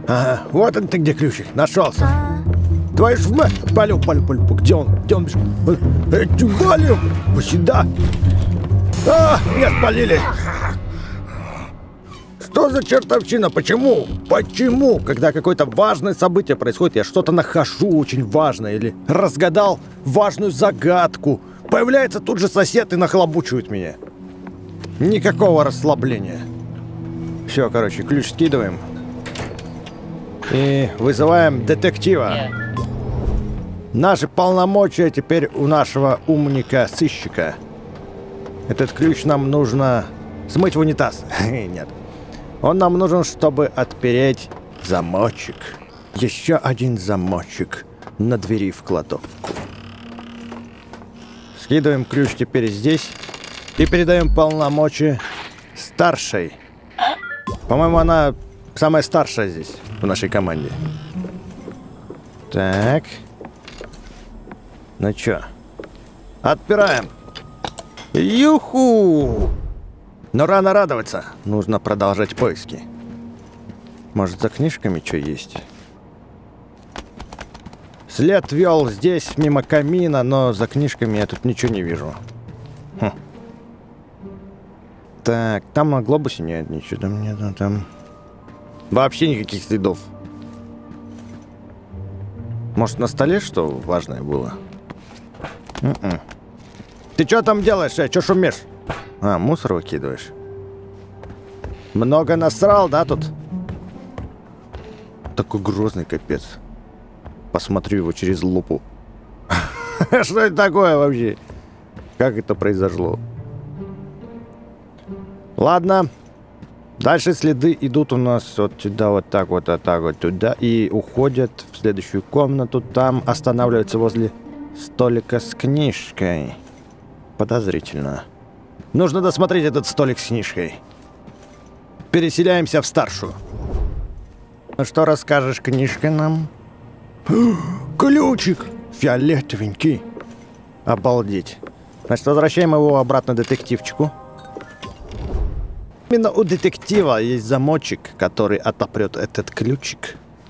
Ага, вот он ты где ключик, нашелся. Твою ж мать, палю, где он бежит? Валим, сюда. Меня спалили. Что за чертовщина? Почему? Почему, когда какое-то важное событие происходит, я что-то нахожу очень важное или разгадал важную загадку, появляется тут же сосед и нахлобучивает меня. Никакого расслабления. Все, короче, ключ скидываем. И вызываем детектива. Наши полномочия теперь у нашего умника-сыщика. Этот ключ нам нужно смыть в унитаз. Нет. Он нам нужен, чтобы отпереть замочек. Еще один замочек на двери в кладовку. Скидываем ключ теперь здесь и передаем полномочия старшей. По-моему, она самая старшая здесь, в нашей команде. Так. Ну чё? Отпираем. Юху! Но рано радоваться. Нужно продолжать поиски. Может, за книжками что есть? След вел здесь, мимо камина, но за книжками я тут ничего не вижу. Так, там на глобусе нет ничего. Там нету, там... Вообще никаких следов. Может, на столе что важное было? Ты что там делаешь? Что шумишь? Мусор выкидываешь. Много насрал, да, тут? Такой грозный капец. Посмотрю его через лупу. Что это такое вообще? Как это произошло? Ладно. Дальше следы идут у нас вот сюда, вот так вот туда. И уходят в следующую комнату. Там останавливаются возле столика с книжкой. Подозрительно. Нужно досмотреть этот столик с книжкой. Переселяемся в старшую. Ну что расскажешь, книжка нам? Ключик! Фиолетовенький. Обалдеть. Значит, возвращаем его обратно детективчику. Именно у детектива есть замочек, который отопрет этот ключик.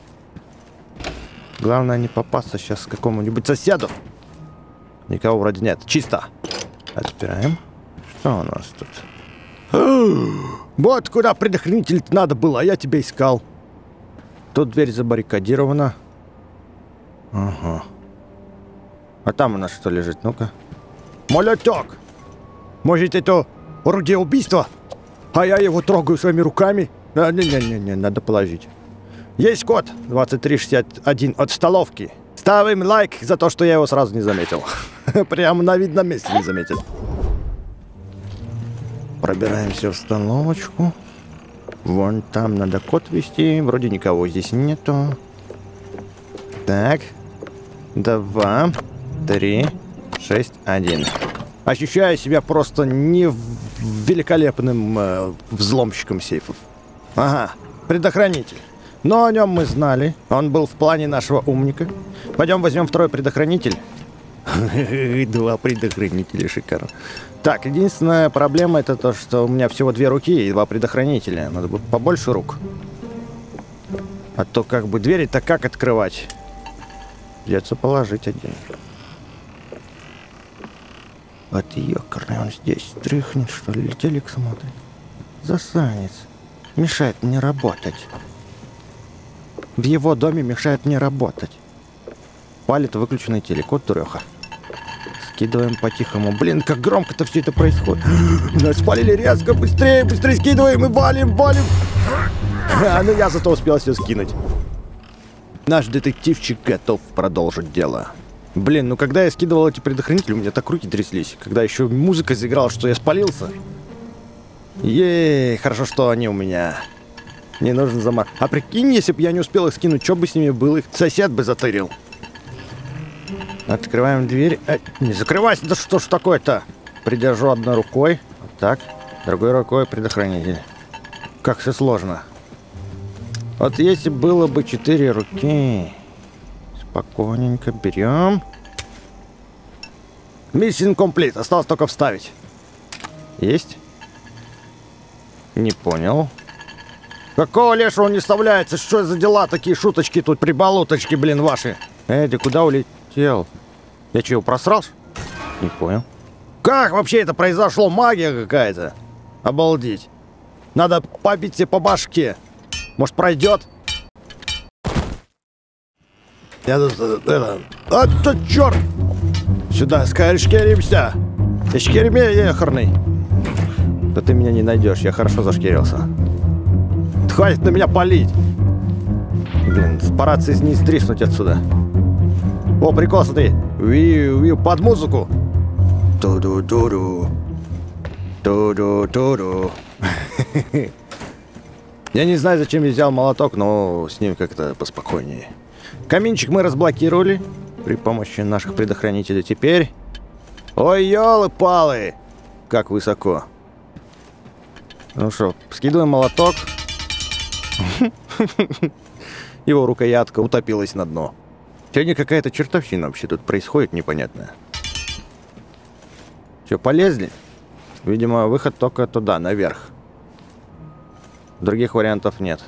Главное не попасться сейчас к какому-нибудь соседу. Никого вроде нет. Чисто. Отпираем. Что у нас тут? Вот куда предохранитель надо было, а я тебя искал. Тут дверь забаррикадирована. Ага. А там у нас что лежит? Ну-ка. Молоток! Может, это орудие убийства? А я его трогаю своими руками? Не-не-не, надо положить. Есть код 2361 от столовки. Ставим лайк за то, что я его сразу не заметил. Прямо на видном месте не заметил. Пробираемся в столовочку. Вон там надо код ввести. Вроде никого здесь нету. Так. 2, 3, 6, 1. Ощущаю себя просто великолепным взломщиком сейфов. Ага, предохранитель. Но о нем мы знали. Он был в плане нашего умника. Пойдем возьмем второй предохранитель. 2 предохранителя, шикарно. Так, единственная проблема это то, что у меня всего 2 руки и 2 предохранителя. Надо бы побольше рук. А то как бы двери-то как открывать? Придется положить один. Вот ёкарный, он здесь тряхнет, что ли, телек смотрит. Засранец. Мешает мне работать. В его доме мешает мне работать. Палит выключенный телек, вот дуреха. Скидываем по-тихому. Блин, как громко-то все это происходит. Нас спалили резко, быстрее скидываем и валим. Ну я зато успел все скинуть. Наш детективчик готов продолжить дело. Блин, ну когда я скидывал эти предохранители, у меня так руки тряслись. Когда еще музыка заиграла, что я спалился. Ей, хорошо, что они у меня. Не нужен замок. А прикинь, если бы я не успел их скинуть, что бы с ними было? Их сосед бы затырил. Открываем дверь. Не закрывайся, да что ж такое-то? Придержу одной рукой. Вот так. Другой рукой предохранитель. Как все сложно. Вот если было бы 4 руки. Спокойненько берем. Миссия комплит. Осталось только вставить. Есть? Не понял. Какого лешего не вставляется? Что за дела такие шуточки тут, прибалуточки, блин, ваши? Ты куда улетел? Я что, его просрал? Не понял. Как вообще это произошло? Магия какая-то. Обалдеть. Надо побить тебе по башке. Может, пройдет? Я тут... А, то черт! Сюда, шкеримся! Я шкериме ехарный. Да ты меня не найдешь, я хорошо зашкерился. Хватит на меня палить! Блин, пора не стриснуть отсюда. О, прикол, смотри. Виу, под музыку. Ту-ду-ду-ду. Ту-ду-ду-ду. Я не знаю, зачем я взял молоток, но с ним как-то поспокойнее. Каминчик мы разблокировали при помощи наших предохранителей. Теперь... Ой, ёлы-палы! Как высоко. Ну что, скидываем молоток. Его рукоятка утопилась на дно. Сегодня какая-то чертовщина вообще тут происходит непонятная. Че, полезли? Видимо, выход только туда, наверх. Других вариантов нет.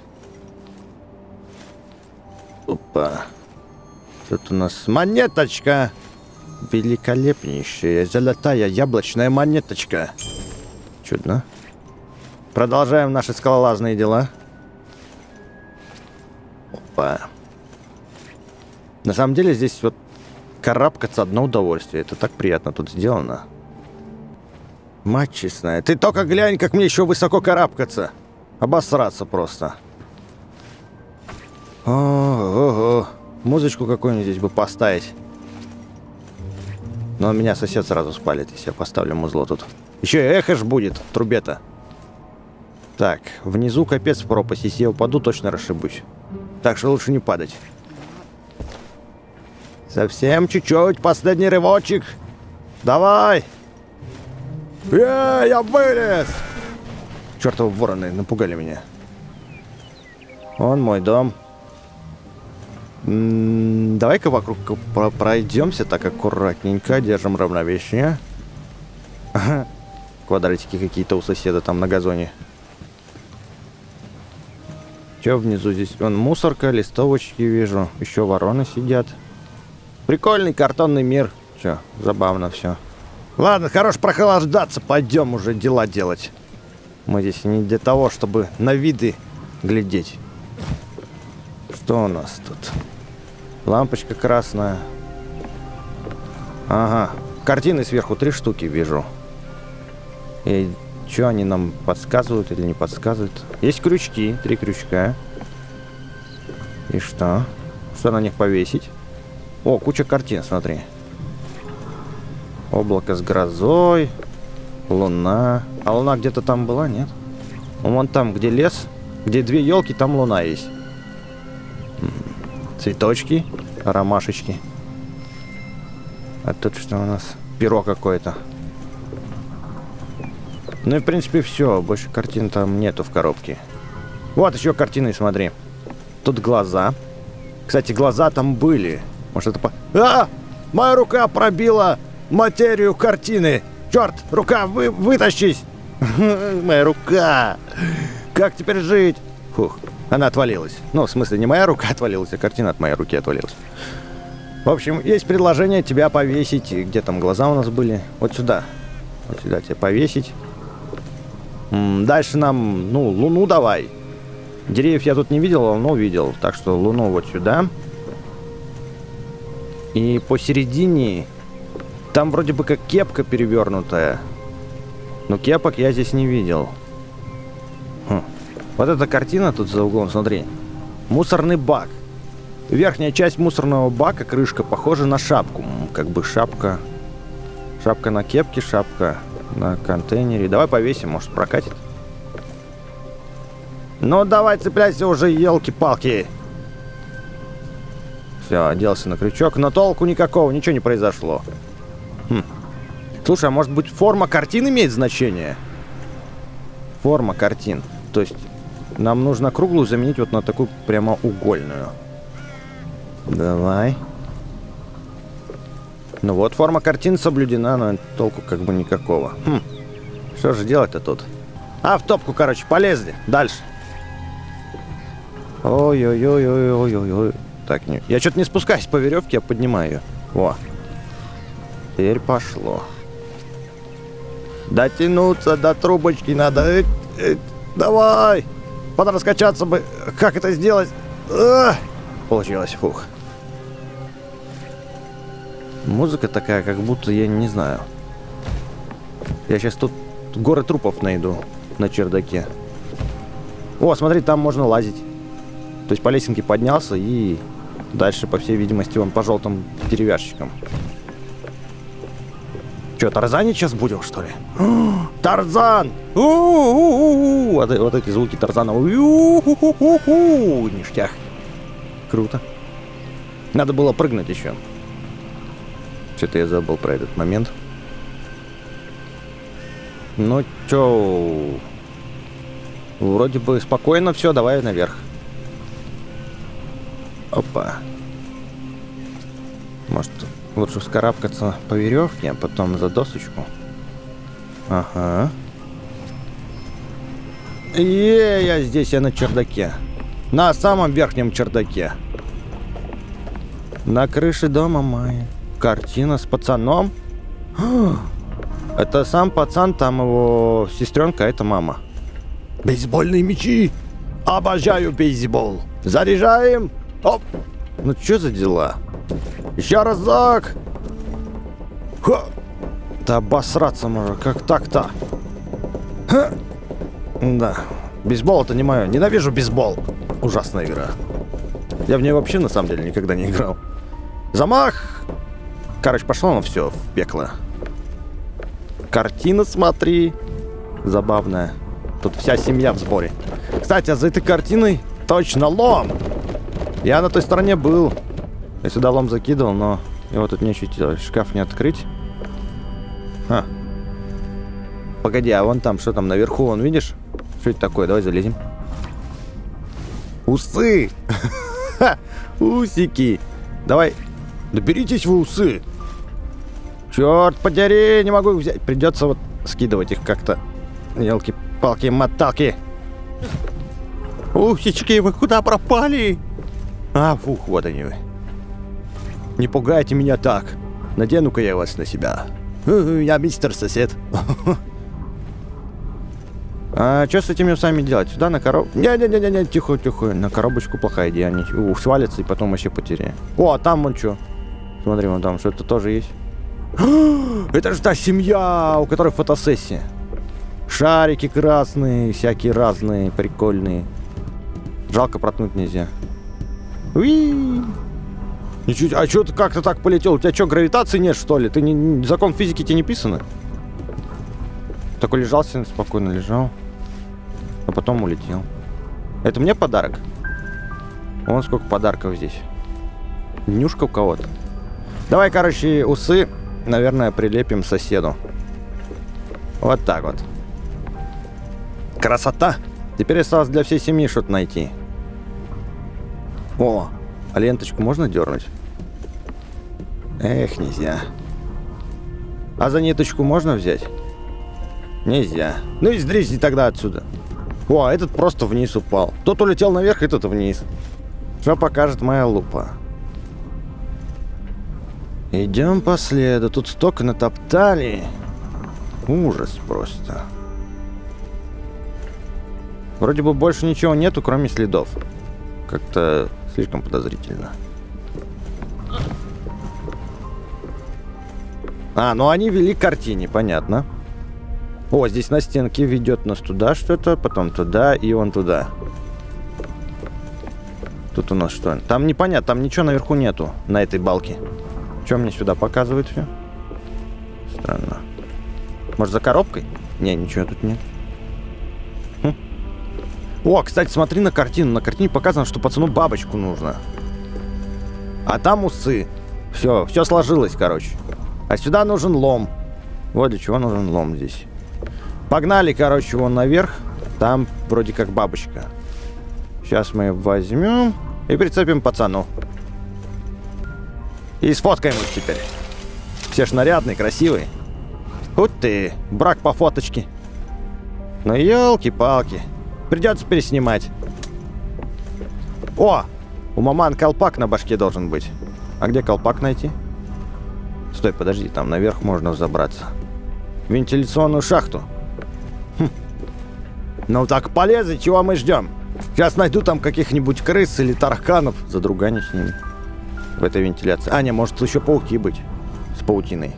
Опа. Тут у нас монеточка. Великолепнейшая, золотая яблочная монеточка. Чудно. Продолжаем наши скалолазные дела. Опа. На самом деле здесь вот карабкаться одно удовольствие. Это так приятно тут сделано. Мать честная. Ты только глянь, как мне еще высоко карабкаться. Обосраться просто. Ого. Музычку какую-нибудь здесь бы поставить. Но меня сосед сразу спалит, если я поставлю музло тут. Еще и эхо ж будет в трубе-то. Так, внизу капец пропасть. Если я упаду, точно расшибусь. Так что лучше не падать. Совсем чуть-чуть, последний рывочек. Давай! Я вылез! Чёртовы вороны напугали меня. Вон мой дом. Давай-ка вокруг пройдемся так аккуратненько. Держим равновесие. Ага. Квадратики какие-то у соседа там на газоне. Че внизу здесь? Вон мусорка, листовочки вижу. Еще вороны сидят. Прикольный картонный мир. Че, забавно все. Ладно, хорош прохлаждаться. Пойдем уже дела делать. Мы здесь не для того, чтобы на виды глядеть. Что у нас тут? Лампочка красная. Ага. Картины сверху 3 штуки вижу. И что они нам подсказывают или не подсказывают? Есть крючки. 3 крючка. И что? Что на них повесить? О, куча картин, смотри. Облако с грозой. Луна. А луна где-то там была, нет? Вон там, где лес, где 2 елки, там луна есть. Цветочки, ромашечки. А тут что у нас? Перо какое-то. Ну и в принципе все. Больше картин там нету в коробке. Вот еще картины, смотри. Тут глаза. Кстати, глаза там были. Может это А! Моя рука пробила материю картины. Черт, рука, вытащись. Моя рука. Как теперь жить? Фух, она отвалилась. Ну, в смысле, не моя рука отвалилась, а картина от моей руки отвалилась. В общем, есть предложение тебя повесить. Где там глаза у нас были? Вот сюда. Вот сюда тебя повесить. Дальше нам, ну, луну давай. Деревьев я тут не видел, а луну видел. Так что луну вот сюда. И посередине... Там вроде бы как кепка перевернутая. Но кепок я здесь не видел. Вот эта картина тут за углом, смотри. Мусорный бак. Верхняя часть мусорного бака, крышка, похожа на шапку. Как бы шапка. Шапка на кепке, шапка на контейнере. Давай повесим, может прокатит. Ну давай цепляйся уже, елки-палки. Все, оделся на крючок. Но толку никакого, ничего не произошло. Слушай, а может быть форма картин имеет значение? Форма картин. То есть нам нужно круглую заменить вот на такую прямоугольную. Давай. Ну вот, форма картин соблюдена, но толку как бы никакого. Что же делать-то тут? А в топку, короче, полезли. Дальше. Ой-ой-ой-ой-ой-ой. Так, не... я что-то не спускаюсь по веревке, я поднимаю ее. О. Теперь пошло. Дотянуться до трубочки надо. Давай. Надо раскачаться бы. Как это сделать? Получилось, фух. Музыка такая, как будто я не знаю. Я сейчас тут горы трупов найду на чердаке. О, смотри, там можно лазить. То есть по лесенке поднялся и дальше, по всей видимости, он по желтым деревяшечкам. Че, Тарзанить сейчас будем, что ли? Тарзан! Вот эти звуки Тарзана. Ништяк. Круто. Надо было прыгнуть еще. Что-то я забыл про этот момент. Ну, чё... Вроде бы спокойно все, давай наверх. Опа. Может, лучше вскарабкаться по веревке, а потом за досочку. Ага. Я здесь, я на чердаке. На самом верхнем чердаке. На крыше дома Майи. Картина с пацаном. Это сам пацан, там его сестренка, а это мама. Бейсбольные мячи. Обожаю бейсбол. Заряжаем. Оп. Ну что за дела? Еще разок. Ха. Да обосраться можно. Как так-то? Ха. Да. Бейсбол это не мое. Ненавижу бейсбол. Ужасная игра. Я в нее вообще на самом деле никогда не играл. Замах. Короче, пошло оно все в пекло. Картина, смотри. Забавная. Тут вся семья в сборе. Кстати, а за этой картиной точно лом. Я на той стороне был. Я сюда лом закидывал, но его тут нечего делать. Шкаф не открыть. Ха. Погоди, а вон там, что там наверху, вон, видишь? Что это такое? Давай залезем. Усы! Усики! Давай. Доберитесь вы усы! Черт подери, не могу их взять. Придется вот скидывать их как-то. Елки-палки-моталки. Усички, вы куда пропали? А, фух, вот они вы. Не пугайте меня так. Надену-ка я вас на себя. Я мистер сосед. А что с этими усами делать? Сюда на коробку? Не-не-не-не, тихо-тихо. На коробочку плохая идея. Они свалятся и потом вообще потеряю. О, а там вон что? Смотри, вон там что-то тоже есть. Это же та семья, у которой фотосессия. Шарики красные, всякие разные, прикольные. Жалко проткнуть нельзя. Уи! Ничего, а что ты как-то так полетел? У тебя что, гравитации нет, что ли? Ты не, закон физики тебе не писано? Такой лежал себе, спокойно лежал. А потом улетел. Это мне подарок? Вон сколько подарков здесь. Днюшка у кого-то. Давай, короче, усы, наверное, прилепим соседу. Вот так вот. Красота! Теперь осталось для всей семьи что-то найти. О, а ленточку можно дернуть? Эх, нельзя. А за ниточку можно взять? Нельзя. Ну и сдрисни тогда отсюда. О, а этот просто вниз упал. Тот улетел наверх, этот вниз. Что покажет моя лупа? Идем по следу. Тут столько натоптали. Ужас просто. Вроде бы больше ничего нету, кроме следов. Как-то слишком подозрительно. А, ну они вели к картине, понятно. О, здесь на стенке ведет нас туда что-то, потом туда и вон туда. Тут у нас что? Там непонятно, там ничего наверху нету, на этой балке. Что мне сюда показывает все? Странно. Может, за коробкой? Не, ничего тут нет. Хм. О, кстати, смотри на картину. На картине показано, что пацану бабочку нужно. А там усы. Все сложилось, короче. А сюда нужен лом. Вот для чего нужен лом здесь. Погнали, короче, вон наверх. Там вроде как бабочка. Сейчас мы возьмем и прицепим пацану. И сфоткаем их теперь. Все ж нарядные, красивые. Ух ты, брак по фоточке. Ну елки-палки. Придется переснимать. О! У маман колпак на башке должен быть. А где колпак найти? Стой, подожди, там наверх можно забраться. Вентиляционную шахту. Хм. Ну так полезай, чего мы ждем? Сейчас найду там каких-нибудь крыс или тараканов. Задругани с ними. В этой вентиляции. А, не, может еще пауки быть. С паутиной.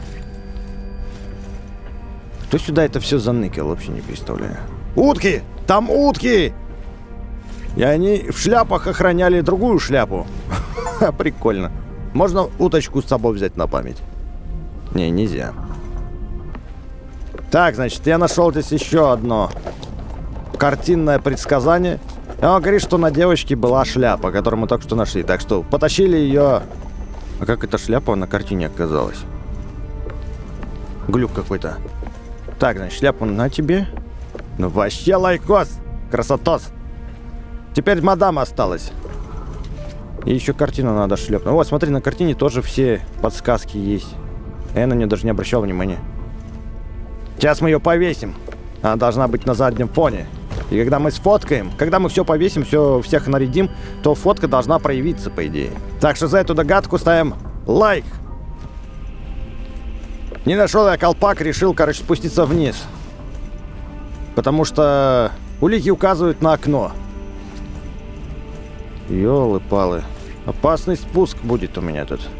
Кто сюда это все заныкал, вообще не представляю. Утки! Там утки! И они в шляпах охраняли другую шляпу. Прикольно. Можно уточку с собой взять на память? Не, нельзя. Так, значит, я нашел здесь еще одно картинное предсказание. И он говорит, что на девочке была шляпа, которую мы только что нашли. Так что потащили ее... А как эта шляпа на картине оказалась? Глюк какой-то. Так, значит, шляпу на тебе. Ну вообще лайкос. Красотос. Теперь мадам осталась. И еще картину надо шлепнуть. Вот, смотри, на картине тоже все подсказки есть. Я на нее даже не обращал внимания. Сейчас мы ее повесим. Она должна быть на заднем фоне. И когда мы сфоткаем, когда мы все повесим, всех нарядим, то фотка должна проявиться, по идее. Так что за эту догадку ставим лайк. Не нашел я колпак, решил, короче, спуститься вниз. Потому что улики указывают на окно. Ёлы-палы. Опасный спуск будет у меня тут.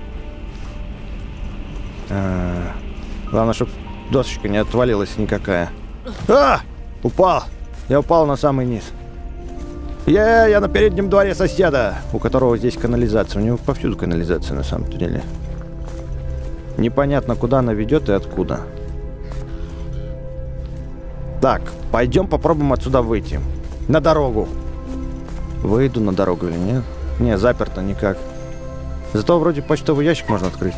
Главное, чтобы досочка не отвалилась никакая. А! Упал! Я упал на самый низ. Я на переднем дворе соседа, у которого здесь канализация. У него повсюду канализация, на самом деле. Непонятно, куда она ведет и откуда. Так, пойдем попробуем отсюда выйти. На дорогу. Выйду на дорогу или нет? Не, заперто никак. Зато вроде почтовый ящик можно открыть.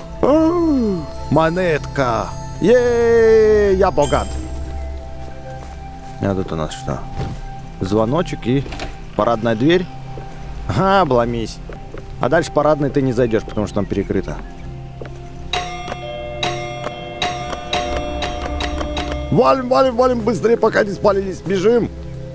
Монетка! Еее, я богат! А тут у нас что? Звоночек и парадная дверь. Ага, обломись. А дальше парадной ты не зайдешь, потому что там перекрыто. Валим, валим, валим быстрее, пока не спалились. Бежим!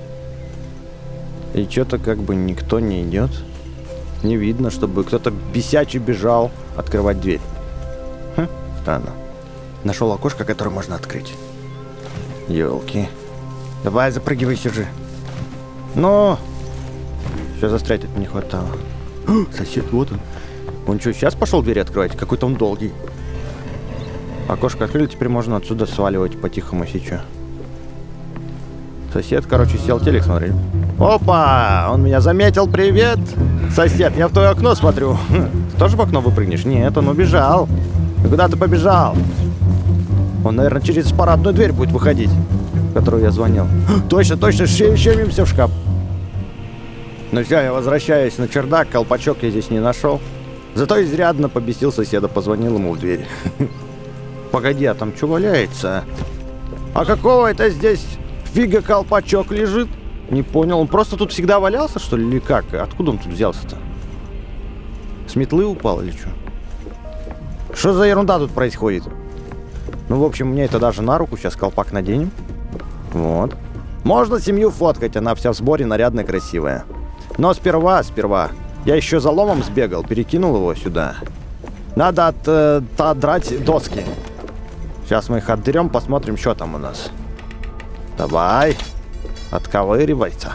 И что-то как бы никто не идет. Не видно, чтобы кто-то бесячий бежал открывать дверь. Хм, странно. Нашел окошко, которое можно открыть. Ёлки. Давай, запрыгивайся же. Но еще застрять это не хватало. Сосед, вот он. Он что, сейчас пошел двери открывать? Какой-то он долгий. Окошко открыли, теперь можно отсюда сваливать по-тихому, если что. Сосед, короче, сел телек смотреть. Опа! Он меня заметил, привет! Сосед, я в твое окно смотрю. Ты тоже в окно выпрыгнешь? Нет, он убежал. Ты куда ты побежал? Он, наверное, через парадную дверь будет выходить, в которую я звонил. Точно, точно, щемимся в шкаф. Ну все, я возвращаюсь на чердак, колпачок я здесь не нашел. Зато изрядно побесил соседа, позвонил ему в дверь. Погоди, а там что валяется? А какого это здесь фига колпачок лежит? Не понял, он просто тут всегда валялся, что ли, или как? Откуда он тут взялся-то? С метлы упал или что? Что за ерунда тут происходит? Ну, в общем, мне это даже на руку. Сейчас колпак наденем. Вот. Можно семью фоткать, она вся в сборе, нарядная, красивая. Но сперва, я еще за ломом сбегал, перекинул его сюда. Надо отдрать доски. Сейчас мы их отдерем, посмотрим, что там у нас. Давай. Отковыривайся.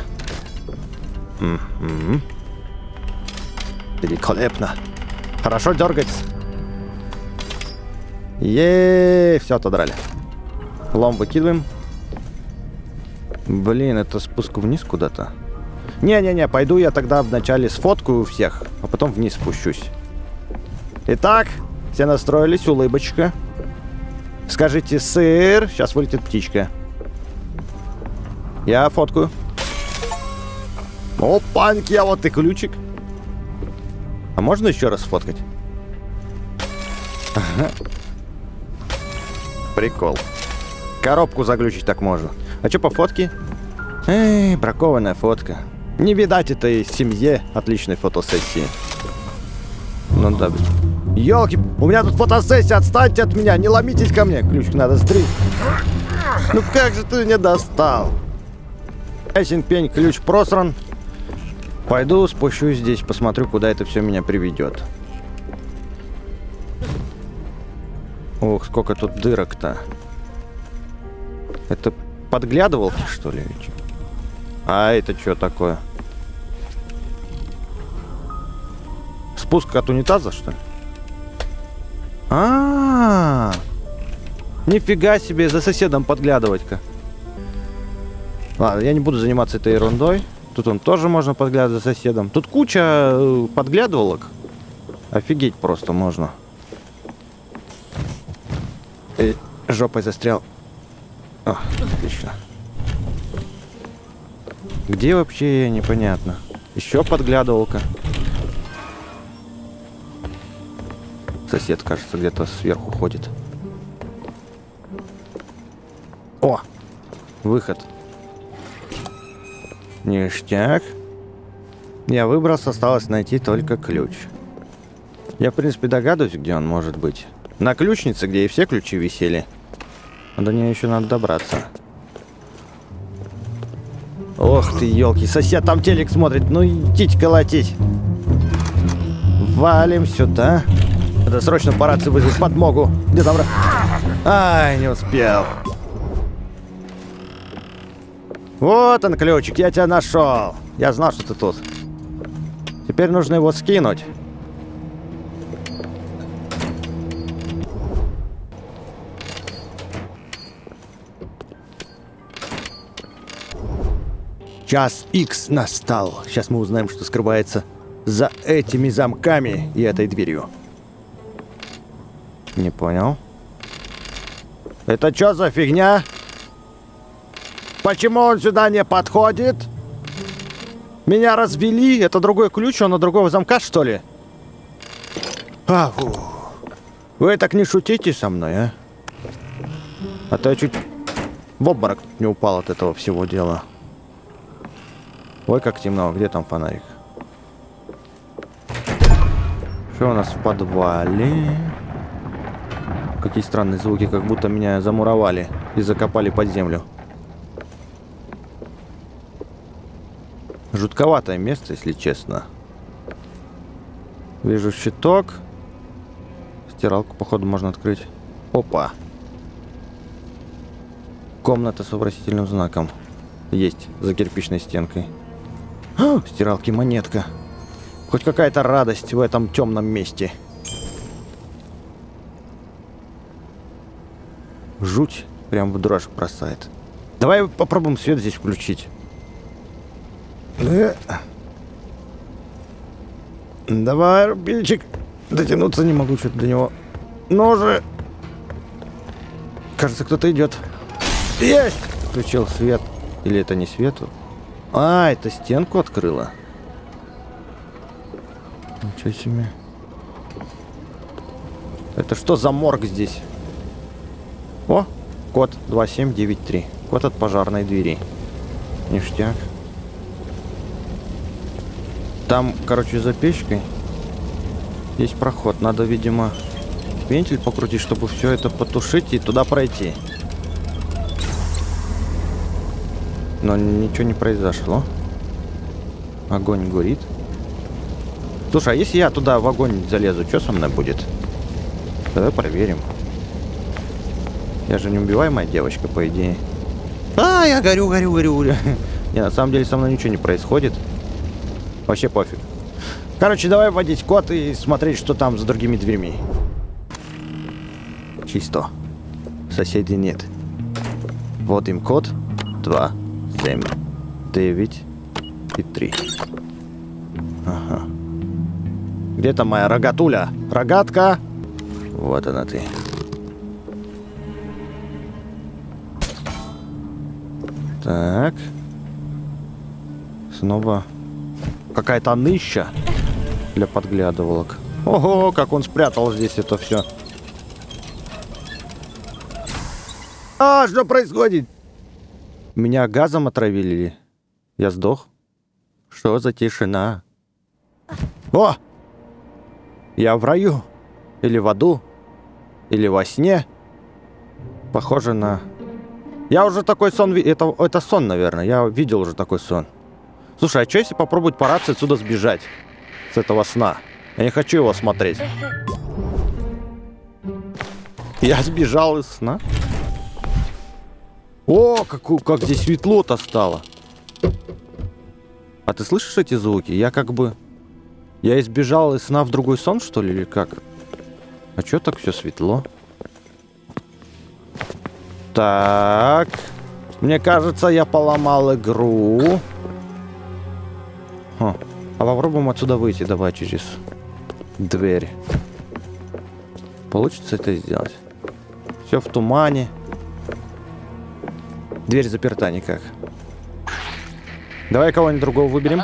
Угу. Великолепно. Хорошо дергается. Все, отодрали. Лом выкидываем. Блин, это спуск вниз куда-то. Не-не-не, пойду я тогда вначале сфоткаю всех, а потом вниз спущусь. Итак, все настроились, улыбочка. Скажите сыр, сейчас вылетит птичка. Я фоткаю. Опаньки, а вот и ключик. А можно еще раз сфоткать? Ага. Прикол. Коробку заглючить так можно. А что по фотке? Эй, бракованная фотка. Не видать этой семье отличной фотосессии. Ну да. Ёлки, у меня тут фотосессия, отстаньте от меня, не ломитесь ко мне. Ключик надо стричь. Ну как же ты меня достал? Ясен пень, ключ просран. Пойду спущусь здесь, посмотрю, куда это все меня приведет. Ох, сколько тут дырок-то. Это подглядывалки, что ли? А это что такое? Спуск от унитаза, что ли? Нифига себе, за соседом подглядывать-ка. Ладно, я не буду заниматься этой ерундой. Тут он тоже можно подглядывать за соседом. Тут куча подглядывалок. Офигеть просто можно. Жопой застрял. О, отлично. Где вообще, непонятно. Еще подглядывалка. Сосед, кажется, где-то сверху ходит. О! Выход. Ништяк. Я выбрался, осталось найти только ключ. Я, в принципе, догадываюсь, где он может быть. На ключнице, где и все ключи висели. А до нее еще надо добраться. Ох ты, елки, сосед там телек смотрит. Ну идите колотить. Валим сюда. Надо срочно по рации вызвать подмогу. Где там? Ай, не успел. Вот он, ключик, я тебя нашел. Я знал, что ты тут. Теперь нужно его скинуть. Час Икс настал. Сейчас мы узнаем, что скрывается за этими замками и этой дверью. Не понял. Это что за фигня? Почему он сюда не подходит? Меня развели? Это другой ключ, он от другого замка, что ли? Вы так не шутите со мной, а? А то я чуть в обморок не упал от этого всего дела. Ой, как темно. Где там фонарик? Что у нас в подвале? Какие странные звуки, как будто меня замуровали и закопали под землю. Жутковатое место, если честно. Вижу щиток. Стиралку, походу, можно открыть. Опа. Комната с вопросительным знаком. Есть, за кирпичной стенкой. Стиралки монетка. Хоть какая-то радость в этом темном месте. Жуть прям в дрожь бросает. Давай попробуем свет здесь включить. Давай, рубильчик. Дотянуться не могу что-то до него. Ну же. Кажется, кто-то идет. Есть! Включил свет. Или это не свет? А, это стенку открыла. Ничего себе. Это что за морг здесь? О, код 2793. Код от пожарной двери. Ништяк. Там, короче, за печкой есть проход. Надо, видимо, вентиль покрутить, чтобы все это потушить и туда пройти. Но ничего не произошло. Огонь горит. Слушай, а если я туда в огонь залезу, что со мной будет? Давай проверим. Я же неубиваемая девочка, по идее. А, я горю. Не, на самом деле со мной ничего не происходит. Вообще пофиг. Короче, давай вводить код и смотреть, что там за другими дверьми. Чисто. Соседей нет. Вводим код 2, 7, 9 и 3. Ага. Где там моя рогатуля? Рогатка? Вот она ты. Так. Снова какая-то ныща для подглядывалок. Ого, как он спрятал здесь это все. А, что происходит? Меня газом отравили. Я сдох. Что за тишина? О! Я в раю. Или в аду. Или во сне. Похоже на... Я уже такой сон... Это сон, наверное. Я видел уже такой сон. Слушай, а что если попробовать по рации отсюда сбежать? С этого сна. Я не хочу его смотреть. Я сбежал из сна. О, как здесь светло-то стало. А ты слышишь эти звуки? Я как бы... Я избежал из сна в другой сон, что ли, или как? А чё так все светло? Так. Мне кажется, я поломал игру. А попробуем отсюда выйти. Давай через дверь. Получится это сделать? Все в тумане. Дверь заперта никак. Давай кого-нибудь другого выберем.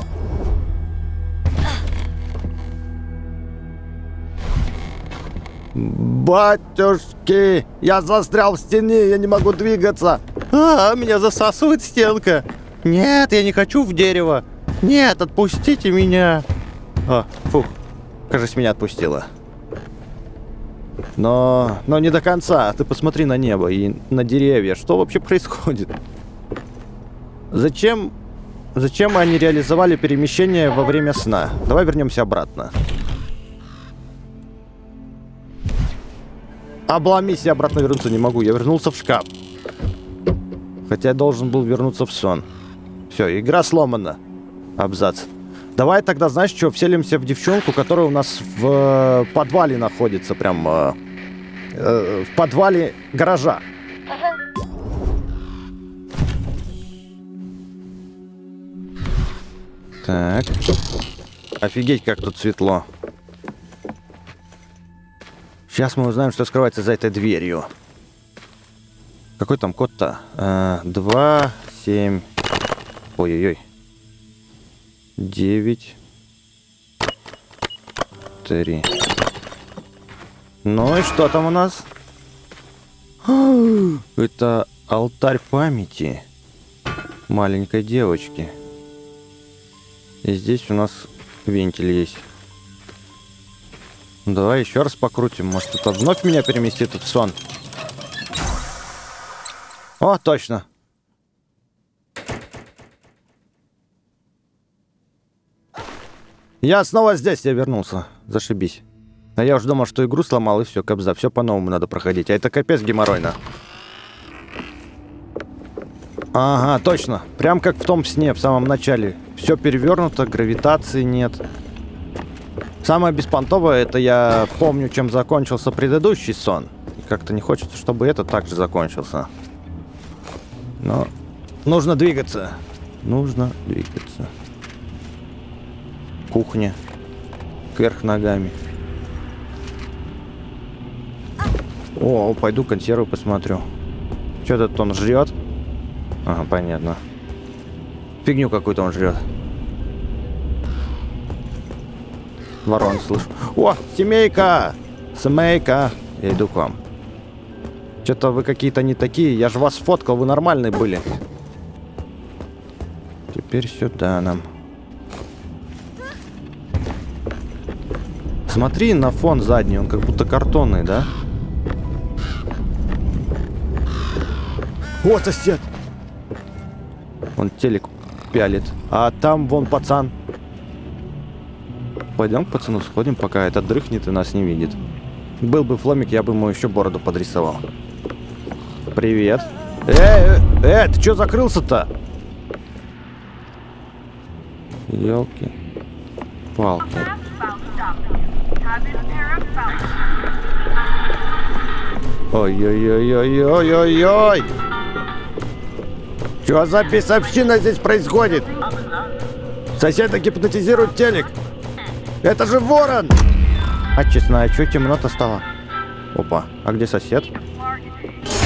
Батюшки! Я застрял в стене, я не могу двигаться. Меня засасывает стенка. Нет, я не хочу в дерево. Нет, отпустите меня. Фух, кажется, меня отпустило. Но не до конца. Ты посмотри на небо и на деревья. Что вообще происходит? Зачем они реализовали перемещение во время сна? Давай вернемся обратно. Обломись, я обратно вернуться не могу. Я вернулся в шкаф. Хотя я должен был вернуться в сон. Все, игра сломана. Абзац. Давай тогда, знаешь что, вселимся в девчонку, которая у нас в подвале находится. Прям в подвале гаража. Так. Офигеть, как тут светло. Сейчас мы узнаем, что скрывается за этой дверью. Какой там код-то? 2, 7... Ой-ой-ой. 9... 3. Ну и что там у нас? Это алтарь памяти маленькой девочки. И здесь у нас вентиль есть. Давай еще раз покрутим. Может, это вновь меня переместит в сон. О, точно. Я снова здесь, я вернулся. Зашибись. А я уже думал, что игру сломал, и все, кобза. Все по-новому надо проходить. А это капец геморройно. Ага, точно. Прям как в том сне, в самом начале. Все перевернуто, гравитации нет. Самое беспонтовое, это я помню, чем закончился предыдущий сон. И как-то не хочется, чтобы этот также закончился. Но нужно двигаться. Нужно двигаться. Кухня. Кверх ногами. О, пойду консервы посмотрю. Что этот он жрет? Ага, понятно. Фигню какую-то он жрет. Ворон слышу. О, семейка! Семейка! Я иду к вам. Что-то вы какие-то не такие. Я же вас фоткал, вы нормальные были. Теперь сюда нам. Смотри на фон задний, он как будто картонный, да? О, сосед! Он телек пялит. А там вон пацан. Пойдем к пацану сходим, пока этот дрыхнет и нас не видит. Был бы фломик, я бы ему еще бороду подрисовал. Привет. Ты что закрылся-то? Ёлки. Палки. Ой-ой-ой-ой-ой-ой-ой! Что за бесовщина здесь происходит? Соседа гипнотизирует телек. Это же ворон! А честно, а что темно-то стало? Опа, а где сосед?